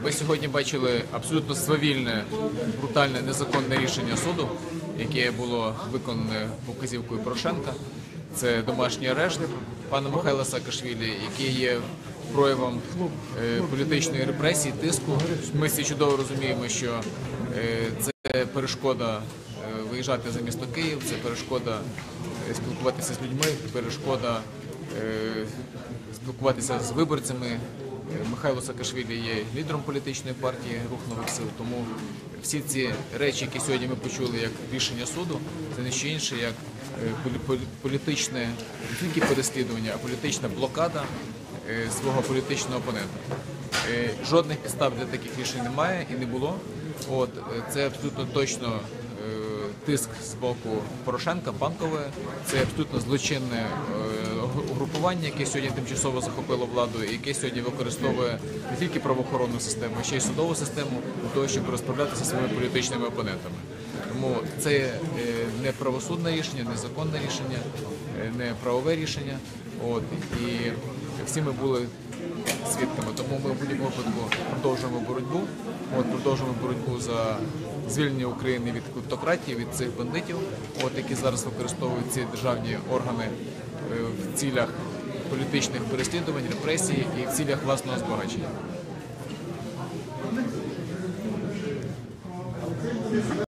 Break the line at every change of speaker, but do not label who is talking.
Ви сьогодні бачили абсолютно свавільне, брутальне, незаконне рішення суду, яке було виконане вказівкою Порошенка. Це домашній арешт пана Михайла Саакашвілі, який є проявом політичної репресії, тиску. Ми всі чудово розуміємо, що це перешкода виїжджати за місто Київ, це перешкода спілкуватися з людьми, перешкода спілкуватися з виборцями. Михайло Саакашвілі є лідером політичної партії «Рух нових сил», тому всі ці речі, які сьогодні ми почули як рішення суду, це не що інше, як політичне, не тільки переслідування, а політична блокада свого політичного опонента. Жодних підстав для таких рішень немає і не було. Це абсолютно точно тиск з боку Порошенка, Банкової, це абсолютно злочинне угрупування, яке сьогодні тимчасово захопило владу і яке сьогодні використовує не тільки правоохоронну систему, а ще й судову систему для того, щоб розправлятися зі своїми політичними опонентами. Тому це не правосудне рішення, не законне рішення, не правове рішення. І всі ми були свідками. Тому ми в будь-якому випадку продовжуємо боротьбу. Продовжуємо боротьбу за звільнення України від клептократії, від цих бандитів, які зараз використовують ці державні органи в цілях політичних переслідувань, репресій і в цілях власного збагачення.